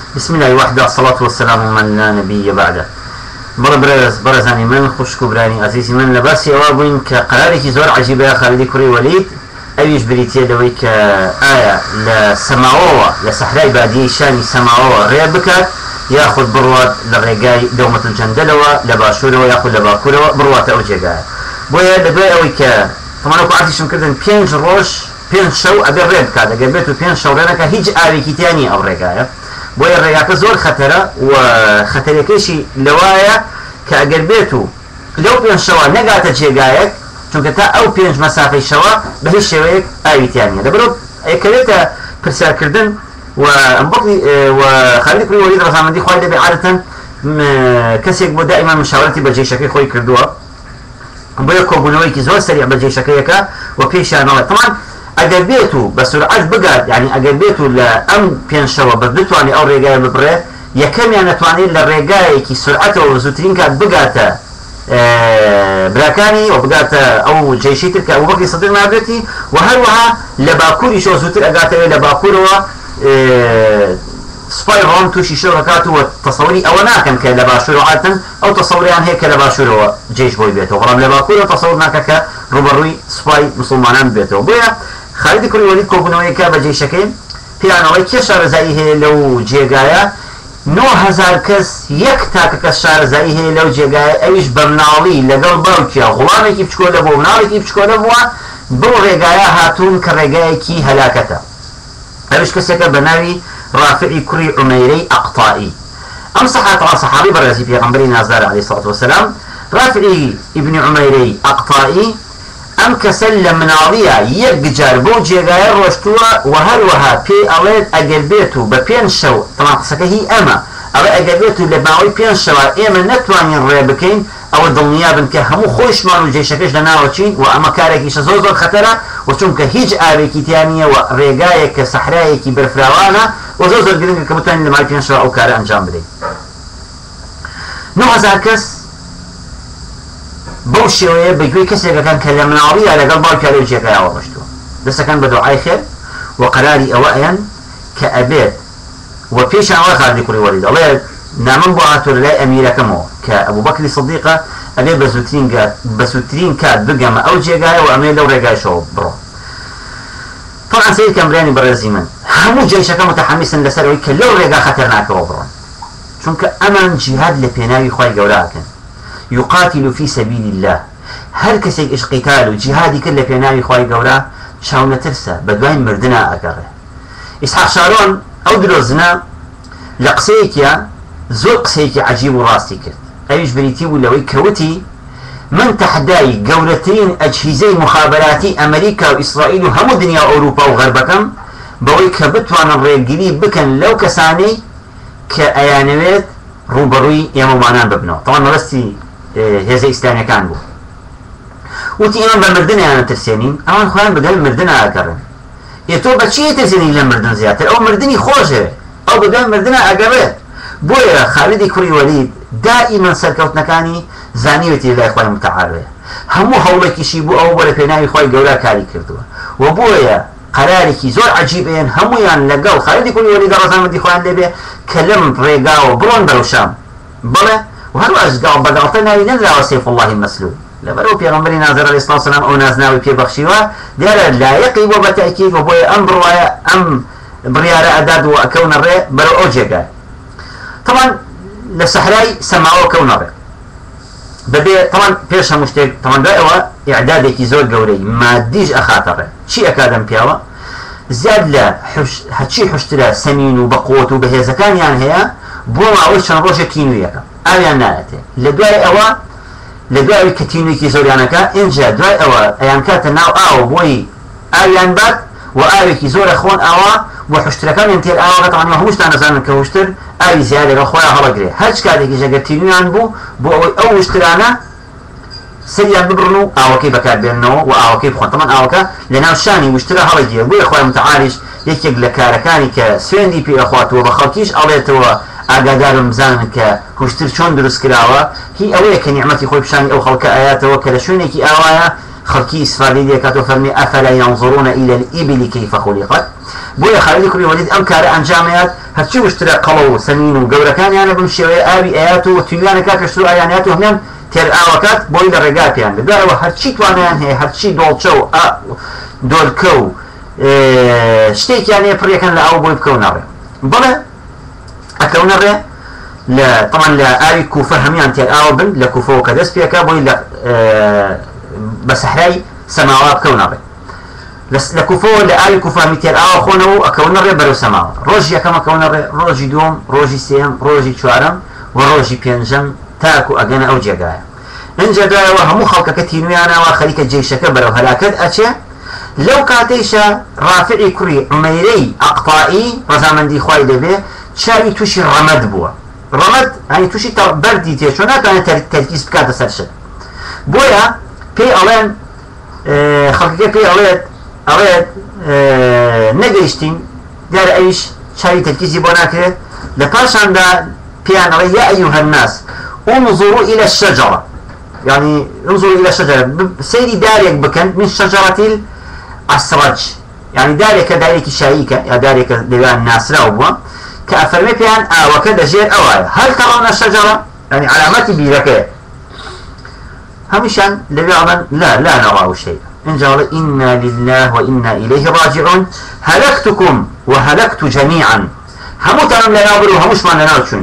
بسم الله وحده الصلاة والسلام من لا نبي بعده. برزاني من خوشكو براني عزيزي من لباسي أوابين كقرارك زور عجيبة يا خالدي كوري وليد أيش بريتي دويك آية لسماوة لسحراي بادية شاني سماوة ريبك ياخذ برواد للرقاي دومة الجندلوة لباشورة ياخذ لباكورة بروات أو جيقاي بويا دبي أويك طبعا أكو عارتي شمكردن بينج روش بينج شو أبي ريبك هذا قبلتو بينج شو رينك هيج آريكي تاني أو رقاي بويا الرقاك زور خطرة وخطريكيشي لوايا كأقربيتو لو بينج شو نقاط جيقايك چونکە تا ئەو پێنج مەسافەی شەوە بە هیچ شێوەیەک ئاویتیانە دەبرۆ ئەکەوێتە پرسیارکردن و خالد کوڕی وەلید ڕەزامەندی خوای دەبێ عادەتەن کەسێک بۆ دائیما مشاورەتی بە جێشەکەی خۆی کردووە بۆیە کۆبوونەوەیکی زۆر سەریع بە جێشەکەیەکە و پێشیانەوە طبعا ئەگەر بێت و بە سورعەت بگات یعنی ئەگەر بێت و لە ئەم پێنج شەوە بتوانێت ئەو ڕێگایە ببڕێ یەکەمیان نەتوانێت لە ڕێگایەکی سورعەتەوە زووترین کات بگاتە براكاني وبقات او جيشي تلك ابو بكر الصديق نابتي وهروها لباكوري شو زوتر اقاتي لباكور سباي روم توشي شركاته وتصوري او انا كان كلباشور عاده او تصوري عن هيك لباشور جيش بوي بيته وغرام لباكور تصورنا كروبروي سباي مسلمان بيته بويا خالد كل وليد كوبنوي كاب جيشكين في انا ويك شارزايه لو جيغايا 9000 کەس یەک تاکە کەس شارەزایی هەیە لەو جێگایە ئەویش بەمناڵی لەگەڵ باوکیە غوڵامێکی بچکۆلە بۆ مناڵێکی بچکۆلە بووە بۆ ڕێگایە هاتوون کە ڕێگایەکی هەلاکەتە ئەویش کەسێکە بە ناوی ڕافعی کوڕی عومەیرەی ئەقتائی ئەم سەحابی بەڕێزی پێغەمبەری نازدار عەلەیهی سەڵات وەسەلام ڕافعی ئیبنی عومەیرەی ئەقتائی ئەم کەسە لە مناڵیە یەک جار بۆ جێگایە ڕۆشتووە و هەروەها پێی ئەڵێت ئەگەر بێت و بە پێنج شەو تەمام قسەکە هی ئەمە ئەوە ئەگەر بێت و لە ماوەی پێنج شەوە ئێمە نەتوانین ڕێ بکەین ئەوە دڵنیابن کە هەموو خۆشمان و جێشەکەش لەناوەچین و ئەمە کارێکیشە زۆر زۆر خەتەرە و چونکە هیچ ئاوێکی تیا نییە و ڕێگایەک کە سەحرایەکی بەرفراوانە و زۆر زۆر گرنگە کە بتوانین لە ماوەی پێنج شەوە ئەو کارە ئەنجام بدەین 9000 کەس بەو شێوەیە بەگوێی کەسێکەکان کە لە مناڵیە لەگەڵ باوکیە لەو جێگایەوە ڕۆشتووە دەستەکەن بە دوعای خێر و قەراری ئەوە ئەیان کە ئەبێت و پێشیان ئەوە خالدی کوڕی وەلید دەڵێ نامم بۆ هاتووە لە لای ئەمیرەکەمەوە کە ئەبوو بەکری سەدیقە ئەبێ بە زووترین کات بگەمە ئەو جێگایە و ئەمێ لەو ڕێگایشەوە بڕۆ طبعا سید کەمبرانی بەڕێزی من هەموو جێشەکە متحەمیسن لەسەرەوەی کە لەو ڕێگا خەتەرناکەوە بڕۆن چونکە ئەمان جیهاد لە پێناوی خوای گەورەکەن يقاتل في سبيل الله هر كسي اش قتال وجهادي كله بيناوي خواي قورا شاونا ترسى بدوين مردنا اقره اسحاق شارون او دروزنا لقسيكيا زو قسيكي عجيب وراسي كرت ايش بريتي ولا ويكوتي من تحداي قولتين اجهزي مخابراتي امريكا واسرائيل وهم دنيا اوروبا وغربكم بويك بتوان الرجلي بكن لو كساني كايانويت روبروي يا ممانان ببنو طبعا مرستي هێزە ئیسلامیەکان بوو وتی ئێمە بە مردنیان ترسێنین ئەوان خۆیان بەدەل مردن ئاگەڕێن تۆ بەچی ترسێنی لە مردن زیاتر ئەو مردنی خۆشێ ئەو بەدەل مردنە ئاگەڕێت بۆیە خالدی کوڕی وەلید دائیمەن سەرکەوتنەکانی زانیوێتی لای خوای متعالێ هەموو هەوڵێکیشی بوو ئەو بۆ لە پێناوی خوای گەورە کاری کردووە و بۆیە قەرارێکی زۆر عەجیبەیەن هەموویان لەگەڵ خالدی کوڕی وەلید ڕەزامەندی خۆیان لێبێ کە لەم ڕێگاوە بڕۆن بەرەو شام بەڵێ وهر أشجع بدعتنا لنزع سيف الله المسلول لبرو بيغمبري ناظر عليه الصلاة والسلام أو نازناوي في بخشيوا دار لا يقيب بتأكيد وبوي أمر ويا أم بريارة أداد وكون الرئ برو أوجيكا طبعا للسحراي سمعوا كون الرئ بدي طبعا بيرشها مشتاق طبعا دائما إعدادك زور قوري ما ديج أخاطر شيء أكادم بياوا زاد لا هتشي حشترا سمين وبقوت وبهذا كان يعني هي بوما وش نروج كينويا ئاویان نایەتێ لە دوای ئەوە لە دوای کە تینوێکی زۆریانەکە ئینجا دوای ئەوە ئەیان کاتە ناو ئاوە بۆی ئاویان بات و ئاوێکی زۆرە خۆن ئاوا بۆ حشتەکانیان تێر ئاوەکە تەوانێ هەمووشتان نەزانن کە وشتر ئاوی زیادە لە خۆیان هەڵەگرێ هەر کاتێکیش ئەگەر تینویان بوو بۆ ئەوەی ئەو وشترانە سەریان ببڕن و ئاوەکەی بەکاربێننەوە و ئاوەکەی بخۆن تەمان ئاوەکە لە ناو شانی وشترە هەڵەگیرێ بۆیە خوای متعالیش یەکێک لە کارەکانی کە سوێندی پێدەخواتەوە بە خەڵکیش ئەڵێتەوە ئاگادارم بزانن کە هوشتر چۆن دروست کراوە هی ئەوەیە کە نیعمەتی خۆی پیشانی ئەو خەڵکە ئاياتەوە کە لە شوێنێکی ئاوایە خەڵکی ئیسفادەی دەکاتەوە فەرمی ئەفەلا ينظرون إلى الإبل كيف خلقت بۆیە خالد کوڕی وەلید ئەم کارە ئەنجامەیات هەرچی وشترە قەڵە و سەمین و گەورەکانیانە بم شێوەیە ئاوی ئەیات و تویلانەکە کە شروع ئایانات و هەمیان تێر ئاوەکات بۆی لە ڕێگا پێیان دەدایەوە هەرچی توانیان هەیە هەرچی دۆڵچە و دۆلکە و شتێکیان هەیە پڕیەکەن لە ئاو بۆی بکەونە ڕێ بەڵێ ئەکەونە ڕێ طبعا لە ئاوی کوفە هەمیان تێر ئاوە بن لە کوفەوە کە دەست پێکە بۆی بە سەحرای سەماوا بکەونە ڕێ لە کوفەوە لە ئاوی کوفە هەمی تێر ئاوە خۆنەوە و ئەکەونە ڕێ بەرەو سەماوە ڕۆژی یەکەم ئەکەونە ڕێ ڕۆژی دووەم ڕۆژی سێم ڕۆژی چوارەم و ڕۆژی پێنجەم تاکو ئەگەنە ئەو جێگایە اینجا دایەوە هەموو خەڵکەکە تینویانەوە خەریکە جێیشەکە بەرەو هەلاکەت ئەچێ لەو کاتەیشە ڕافعی کوڕی عومەیرەی ئەقطائی ڕەزامەندی خوای لێبێ چاوی تووشی ڕەمەد بووە ڕەمەد ئەنی تووشی بەردی تێچۆ ناتوانێت تەرکیز بکاتە سەر شت بۆیە پێی ئەڵێن خەڵکەکە پێی ئەڵێت نەگەیشتین دیارە ئەویش چاوی تەرکیزی بۆ ناکرێت لە پاشاندا پێیان ئەڵێ یا ئەیوهە الناس انظروا إلى الشجرة يعني انظروا إلى الشجرة سيري دارك بكن من شجرة الأسرج يعني دارك شايكة يا دارك ديوان ناس راوبوا كأفرمي بيان وكذا جير أوايا هل ترون الشجرة يعني علامات بيركة همشان لبعضا لا نراه شيء إن جعل إنا لله وإنا إليه راجعون هلكتكم وهلكت جميعا هموت أنا لنا أبرو هموش ما لنا وشون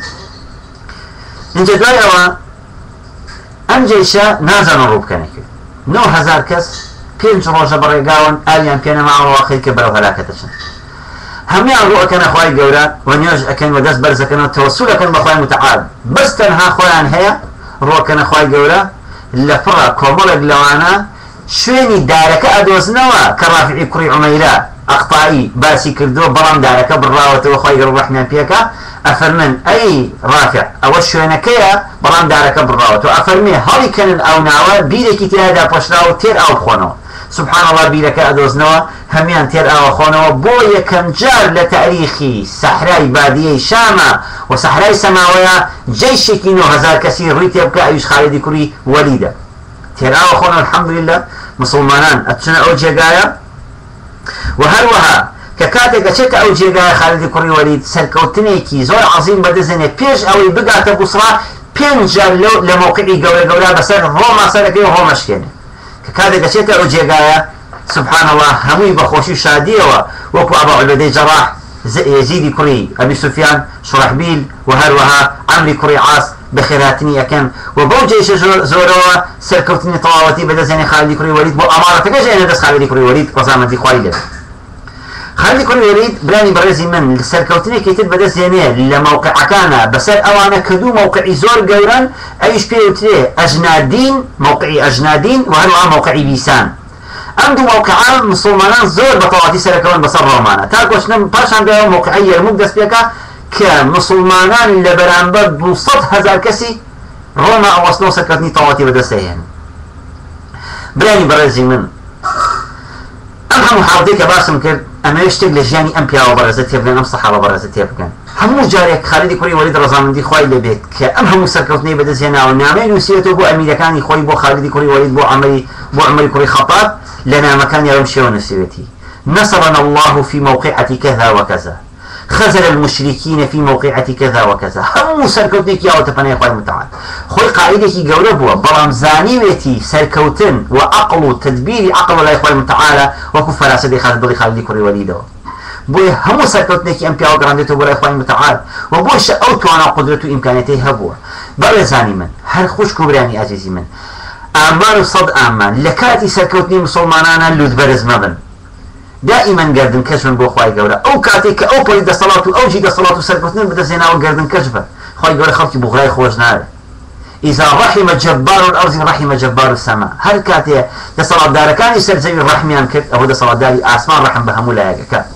إن جدوايا ئەم جێیشە نازانە ڕووبکەنێکی 9000 کەس 5 ڕۆژە بەڕێگاون ئاویان پێ نەماوەوە خەریکە بەرەو هەلاکەتەچن هەمیان ڕوو ئەکەنە خوای گەورە و نوێژ ئەکەن و دەست بەرزەکەنەوە تەوەسول ئەکەن بە خوای متعال بەس تەنها خۆیان هەیە ڕووەکەنە خوای گەورە لە پڕە کۆمەڵێک لەوانە شوێنی دارەکە ئەدۆزنەوە کە ڕافعی کوڕی عومەیرە ئەقطائی باسی کردووە بەڵام دارەکە بڕاوەتەوە خوای گەورە ڕەحمیان پێکە ئەفەرمن ئەی ڕافع ئەوە شوێنەکەیە بەڵام دارەکە بڕاوەتەوە ئەفەرمێ هەڵیکەنن ئەو ناوە بیرێکی تیادا پۆشراوە تێر ئاو بخۆنەوە سبحان الله بیرەکە ئەدۆزنەوە هەمیان تێر ئاوە خۆنەوە بۆ یەکەم جار لە تاریخی سەحرای بادیەی شامە و سەحرای سەماوەیە جەیشێکی 9000 کەسی ڕووی تێ بکە ئەویش خالدی کوڕی وەلیدە تێر ئاوە خۆنەوە الحەمدولله مسلمانان ئەچنە ئەو جێگایە و هەروەها کە کاتێک ئەچێتە ئەو جێگایە خالدی کوڕی وەلید سەرکەوتنێکی زۆر عەزیم بەدەستێنێ پێش ئەوەی بگاتە بوسڕا 5 جار لە موقعی گەورە بەسەر ڕۆما سەرەکەی و ڕۆمەشکێنێ کە کاتێک ئەچێتە ئەو جێگایە سبحان الله هەمووی بەخۆشی شادیەوە وەکو ئەبا عوبەدەی جەڕاح یەزیدی کوڕی ئەبی سوفیان شوڕەحبیل و هەروەها عەمری کوڕی عاس بەخێرهاتنی ئەکەن و بەو جێشە زۆرەوە سەرکەوتنی تەواوەتی بەدەستێنێ خالدی کوڕی وەلید بۆ ئامارەتەکەش ئێنە دەست خالدی کوڕی وەلید ڕەزامەندی خوای لێبێ خالدی کوڕی وەلید برانی بەڕێزی من سەرکەوتنێکی تر بەدەستێنێ لە موقعەکانە بەسەر ئەوانە کە دوو موقعی زۆر گەورن ئەویش پێوترێ ئەژنادین موقعی ئەژنادین و هەروەها موقعی بیسان ئەم دوو موقعان مسلمانان زۆر بەتەواتی سەرەکەون بەسەر ڕۆمانە تا کۆچنە پاشان دایەوە موقعی یەرموک دەست پێکە کە مسلمانان لە بەرامبەر 200,000 کەسی ڕۆما ئەوەستنەوە سەرکەوتنی تەواتی بەدەستەهێن برانی بەڕێزی من ئەم هەموو حاڵەتێک کە باسم کرد ئەمە شتێک لە ژیانی ئەم پیاوە بەڕێزە تێبگەن ئەم سەحابە بەڕێزە تێبگەن هەموو جارێک خالدی کوڕی وەلید ڕەزامەندی خوای لێبێت کە ئەم هەموو سەرکەوتنەی بەدەستهێناوە نامەی نووسێتەوە بۆ ئەمیرەکانی خۆی بۆ خالدی کوڕی وەلید بۆ عومەری کوڕی خەطاب لە نامەکانی ئەوم شێوە نووسێتی نصرنا الله في موقعة كذا وكذا خذل المشركين في موقعة كذا وكذا هم سركوتنك يا وتفني خوي متعال خوي قاعدتي جوله بوا بلام زانيتي سركوتن وعقل تدبير عقل الله خوي متعالى وكفر اسد خالد كوري وليده بو هم سركوتنك ام بي او غراندته بو خوي متعال وبوش اوت وانا قدرته امكانيته هبوا بل زاني من هر خوش كبراني عزيزي من امان صد امان لكاتي سركوتني مسلمانانا لود برز مبن دائما قردن كشفن بو خواهي قولا او كاتيك او بريد الصلاة او جيد الصلاة سرقتنين بدا زينا او قردن كشفن خواهي قولا خلقي بغراي خوش نار إذا رحم جبار الأرض رحم جبار السماء هل كاتي دا صلاة دارا كان يسر زي الرحميان كت او دا صلاة داري آسمان رحم بهمو لايقا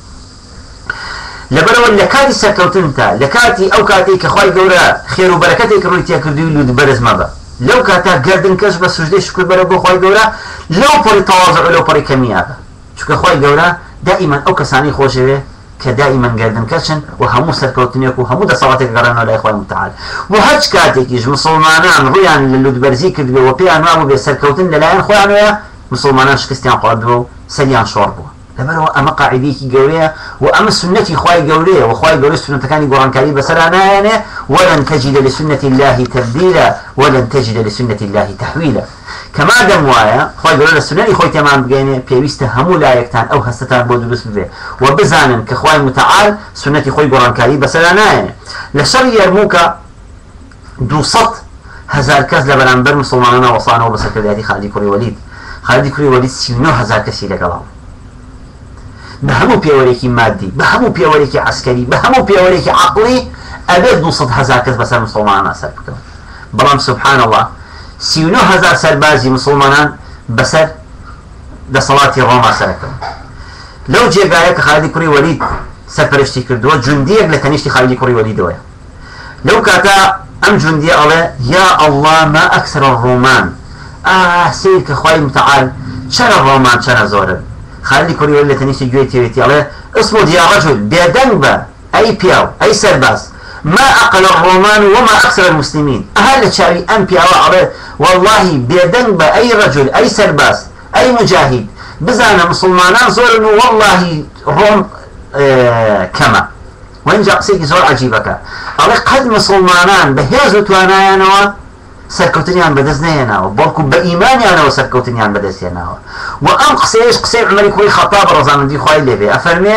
لبرو لكاتي سرقتنتا لكاتي او كاتيك خواهي قولا خير وبركاتيك رويتيا كردوي لود برز مبا لو كاتا قردن كشف سجدي شكر برا بو خواهي قولا لو بري تواضع لو بري كميابا چونکە خۆی گەورە دائیمەن ئەو کەسانی خۆشەوێ کە دائیمەن گەردن کەشن و هەموو سەرکەوتنێک و هەموو دەسەڵاتێک گەڕێنەوە لای خۆی متعال و هەچ کاتێکیش مسلمانان ڕویان لە لودبەرزی کردووە و پێیان وابوو بێ سەرکەوتن لەلایەن خۆیانەوە مسلمانان شکستیان خواردووە و سەریان شۆڕ بووە لبرو أما قاعديكي قورية وأما سنتي خواي قورية وخواي قورية سنة كاني قران كريم بسرانا يعني ولن تجد لسنة الله تبديلا ولن تجد لسنة الله تحويلا كما دم وايا خواي قورية السنة خوي تمام بقيني بيويست همو لا يكتان أو هستان بودو بس بيه وبزانا كخواي متعال سنتي خوي قران كريم بسرانا يعني لشر يرموك دوصت هزار كز لبرانبر مسلماننا وصانا وبسكرياتي خالدي كوري وليد خالدي كوري وليد 39,000 كسي لقلام بهمو بيوريكي مادي بهمو بيوريكي عسكري بهمو بيوريكي عقلي أبيت 200,000 كز بسر مسلماننا سربكم بلام سبحان الله 39,000 سربازي مسلمانان بسر ده صلاة روما سركم لو جيقايك خالدي كوري وليد سرپرشتي كردوا جنديك لتنشتي خالدي كوري وليد ويا لو كاتا أم جندي الله يا الله ما أكثر الرومان سيرك أخوي متعال شر الرومان شر زورا خالدي كوري ولا تنيشي جويتي ويتي الله اسمه يا رجل بيدنبا أي بياو أي سرباس ما أقل الرومان وما أكثر المسلمين أهل شاري أم بياو الله والله بيدنبا أي رجل أي سرباس أي مجاهد بزانا مسلمانان زورا والله روم كما وين جاء سيكي زور عجيبك الله قد مسلمانان بهيز وتوانايانوا سركوتنيان بدزنيانوا بلكو بإيمانيانوا سركوتنيان بدزيانوا وأم قسيش قسي عمري كوي خطاب رزان دي خواهي لبي أفرمي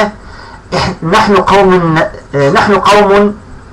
نحن قوم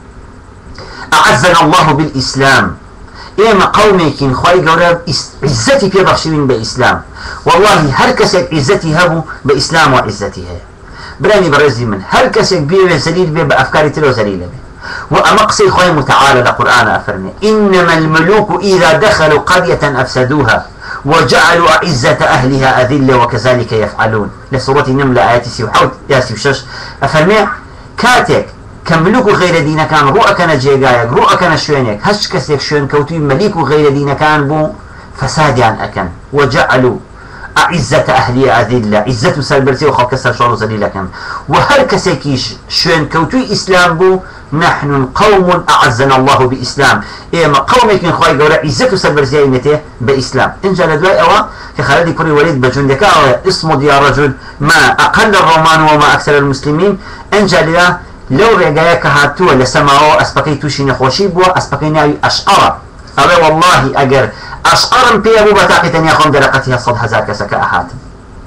أعزنا الله بالإسلام إيما قومي كين خواهي قرب عزتي في بخشوين بإسلام والله هر كسك عزتي هبو بإسلام وعزتي هي براني برزي من هر كسك بيه زليل بيه بأفكاري تلو زليل بيه وأمقصي خوي متعالى لقرآن أفرمي إنما الملوك إذا دخلوا قرية أفسدوها وجعلوا أعزة أهلها أذلة وكذلك يفعلون لسورة النملة آيات 6 أفرمي كاتك كملوك غير دين كان رؤى كان جيغايك رؤى كان شوينك هش كسك شوين كوتي مليك غير دين كان بو فساد عن أكن وجعلوا أعزة أهلها أذلة عزة سربرتي وخلق كسر شعور زليلة كان وهر كسكيش شوين كوتي إسلام بو نحن قوم أعزنا الله بإسلام إما قومك خواهي قولا عزة سربرتي إنته بإسلام إن جال دواء أوا كخالدي كوري وليد بجندك اسمه يا رجل ما أقل الرومان وما أكثر المسلمين إن جال لو رجايك هاتوا لسماو أسبقي توشي نخوشي بوا أسبقي ناوي أشعر أبي والله أجر أشعر بيابو بتاقيتني أخون درقتها 100,000 كسك أحاتم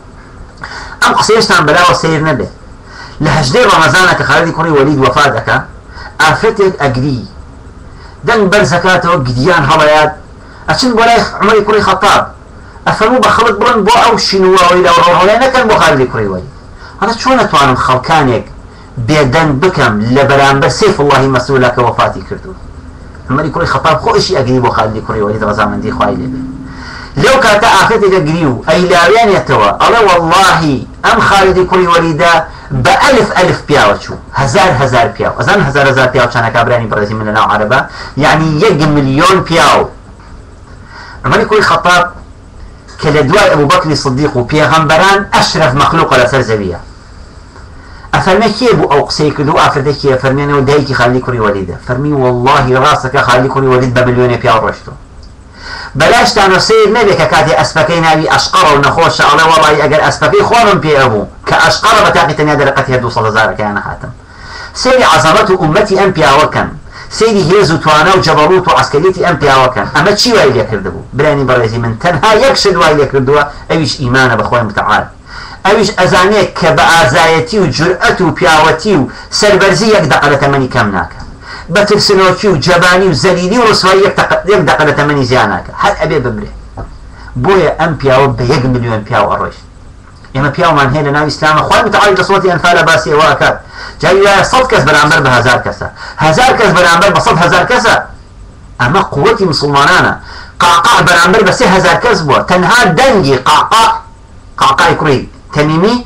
أم قصيشتان بلا وسير نبي لهجدي رمضانك خالدي كوري وليد وفادك أفتك أجري دن بر زكاته قديان هلايات أشن بولاي عمري كوري خطاب أفهموا بخلط برن بو أو شنوا وإلى وروه كان بو خالدي كوري وليد هذا شو نتوانم خلقانك بيدن بكم لبران بسيف الله مسؤولك وفاتي كردو عمري كوري خطاب خو إشي أجري بو خالدي كوري وليد غزامن دي خواهي لبي لو كاتا أفتك أجريو أي لاوين يتوا الله والله أم خالدي كوري وليدا بألف بياوشو هزار بياو أزان هزار بياو كان كابراني برازي من النوع عربة يعني 1,000,000 بياو عمري كوري خطاب كالدواء أبو بكر الصديق وبيغمبران أشرف مخلوق على سرزبية أفرمي كيبو أو قسيك دو أفردك يا فرمينا ودايكي خالي كوري وليدا فرمي والله راسك خالي كوري وليد بمليون بياو رشتو بلاش تانو سير نبيك كاتي أسبكي ناوي أشقر ونخوش الله والله أقل أسبكي خوانم بي أبو كأشقر بتاقي تنيا درقتي هدو 100,000 كان حاتم سيري عظمته أمتي أم بياوكن سيري هيزو توانا وجبروت وعسكريتي أم بياوكن أما تشي وايل يكردبو بلاني برازي من تنها يكشد وايل يكردوا أويش إيمانا بخوي متعال أويش أزانيك كبأزايتي وجرأتي وبياوتي وسربرزي يقدق على تمني كمناك بترسنوكي وجباني وزليلي ورسوي يقدق على تمني زياناك هل أبي ببري بويا أم بياو ب1,000,000 بياو الرش إما بياو من هنا ناوي إسلام خوي متعال لصوتي أنفال باسي واكات جاي 100 كس برامبر ب1000 كسا 1000 كس برامبر ب100,000 كسا أما قوتي مسلمانانا قعقاع برامبر بس 1000 كس بوا تنها دنجي قعقاع يكري تميمي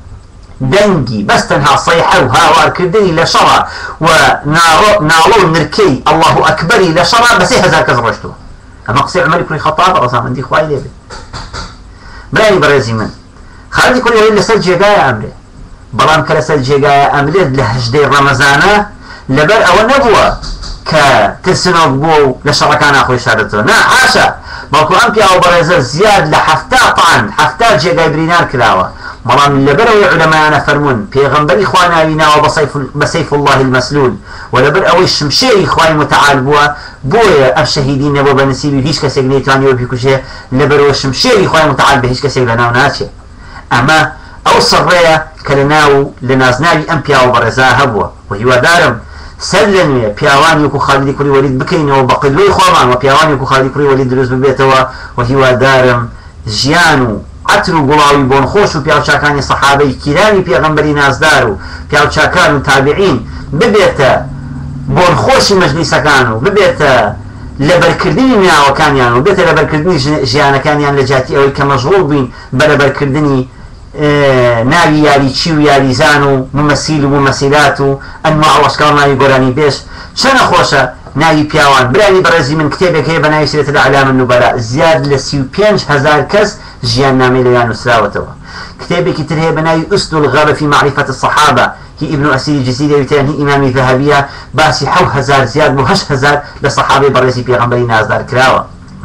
دنجي بس تنها صيحة وهاوار كردني لشرع ونالو نركي الله أكبر لشرع بس 1000 كس رشتو أما قصي عمر يكري خطاب رصا من دي خواهي ليبي براني برازي من خالدي كل يوم لسل جيغايا أمري بلان كلسل جيغايا أمري لهجدي رمضانا لبر أو نبوة كترسنوك بو لشركان أخوي شارتو نا عاشا بلكو أمكي أو برازة زياد لحفتا طعن حفتا جيغاي برينار كلاوة بەڵام لەبەرەوەی علەمایانە فەرمون پێغەمبەری خوا ناویناوە بەسەیف الله المەسلول و لەبەر ئەوەی شمشێری خوای متعال بووە بۆیە ئەم شەهیدی نەبووە بە نسیبی هیچ کەسێک نەیتوانیەوە بیکوژێ لەبەرەوە شمشێری خوای متعال بە هیچ کەسێک لەناو ناچێت ئەمە ئەو سڕێیە کە لە نازناوی ئەم پیاوە بەڕێزا هەبووە و هیوادارم سەر لە نوێ پیاوانی وەکو خالیدی کوڕی وەلید بکەینەوە بە قبلەی خۆمان و پیاوانی وەکو خالیدی کوڕی وەلید دروست ببێتەوە و هیوادارم ژیان و عتر و گوڵاوی بۆن خۆش و پیاوچاکانی سەحابەی کیرانی پێغەمبەری نازدار و پیاوچاکان و تابعین ببێتە بۆن خۆشی مەجلیسەکان و ببێتە لەبەرکردنی ناوەکانیان و بێتە لەبەرکردنی ژیانەکانیان لە جاتی ئەوەی کە مەشغوڵ بووین بە لەبەرکردنی ناوی یاریچی و یاریزان و ممەسیل و ممەسیلات و ئەنواع وەشکاڵ ناوی گۆرانی بێش چەنە خۆشە ناوی پیاوان برانی بەڕێزی من کتێبێک هەیە بە ناوی سیرەت الأعلام النوبەلا زیاد لە 35,000 کەس ژیان نامەی لەیان نووسراوەتەوە کتێبێکی تر هەیە بە ناوی ئوسد الغەرە فی معرفة الصحابة هی ابن ئەسیری جزیرە وتیان هی ئیمامی ذەهەبیە باسی 7,000 زیاد بۆ 8,000 لە سەحابەی بەڕێزی پێغەمبەری نازدار کراوە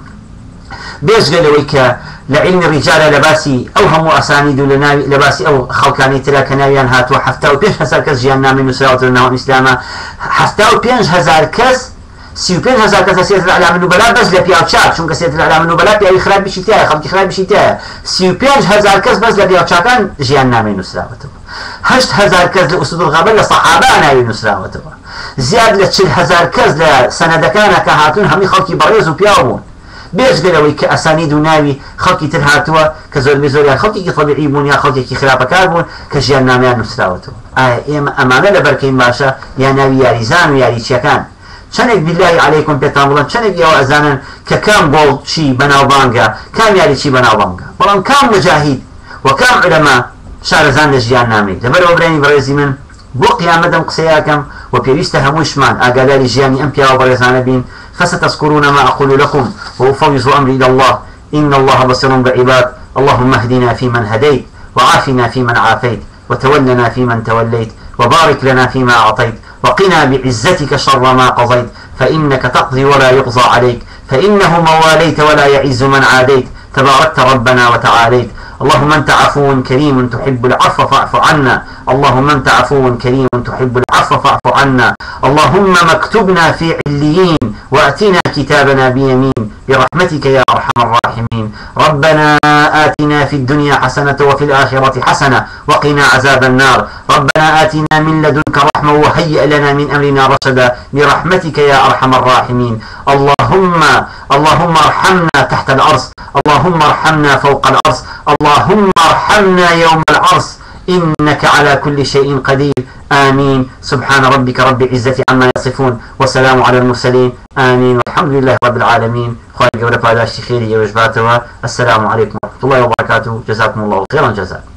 بێژگە لەوەی کە لە علم ڕیجالە لەباسی ئەو هەموو ئەسانید و لەباسی ئەو خەڵکانی ترا کە ناویان هاتووە 75,000 کەس ژیان نامەی نووسراوەتە لە ناوەم ئیسلامە 75,000 کەس 35,000 کەس سیرەت الأعلام النوبەلا بەس لە پیاوچاک چونکە سیرەت الأعلام النوبەلا پیاوی خراپیشی تایە خەڵکی خراپیشی تایە 35,000 کەس بەس لە پیاوچاکان ژیان نامەی نووسراوەتەوە 8,000 کەس لە ئوسود الغەبە لە سەحابە ناوی نووسراوەتەوە زیاد لە 40,000 کەس لە سەنەدەکانە کە هاتوون هەمووی خەڵکی بەڕێز و پیاو بوون بێژگەرەوەی کە ئەسانید و ناوی خەڵکی تر هاتووە کە زۆربەی زۆریان خەڵکێکی طەبیعی بوون یا خەڵکێکی خراپەکار بوون کە ژیان نامیان نووسراوەتەوە ئایا ئێمە ئەمانە لەبەرکەین باشە یا ناوی یاریزان و یاریچیەکان چەندێک بالله عەلەیکم پێتان بڵێم چەندێک ئێوە ئەزانن کە کام گۆڵچی بەناوبانگە کام یاریچی بەناوبانگە بەڵام کام مجاهید و کام علەما شارەزان لە ژیان نامەی لەبەرەوە برێنی بەڕێزی من بۆ قیامەتم قسەیەکەم و پێویستە هەمووشمان ئاگاداری ژیانی ئەم پیاوە بەڕێزانە بین فستذكرون ما أقول لكم وأفوض أمري إلى الله إن الله بصير بعباد اللهم اهدنا فيمن هديت وعافنا فيمن عافيت وتولنا فيمن توليت وبارك لنا فيما أعطيت وقنا بعزتك شر ما قضيت فإنك تقضي ولا يقضى عليك فإنه من واليت ولا يعز من عاديت تباركت ربنا وتعاليت اللهم أنت عفو كريم تحب العفو فاعف عنا اللهم أنت عفو كريم تحب العفو فاعف عنا اللهم مكتبنا في عليين وأتنا كتابنا بيمين برحمتك يا أرحم الراحمين ربنا آتنا في الدنيا حسنة وفي الآخرة حسنة وقنا عذاب النار ربنا آتنا من لدنك رحمة وهيئ لنا من أمرنا رشدا برحمتك يا أرحم الراحمين اللهم ارحمنا تحت العرش اللهم ارحمنا فوق العرش اللهم ارحمنا يوم العرش إنك على كل شيء قدير آمين سبحان ربك رب العزة عما يصفون وسلام على المرسلين آمين والحمد لله رب العالمين خير جورة فاداشي خيري وجباته السلام عليكم ورحمة الله وبركاته جزاكم الله خيرا جزاء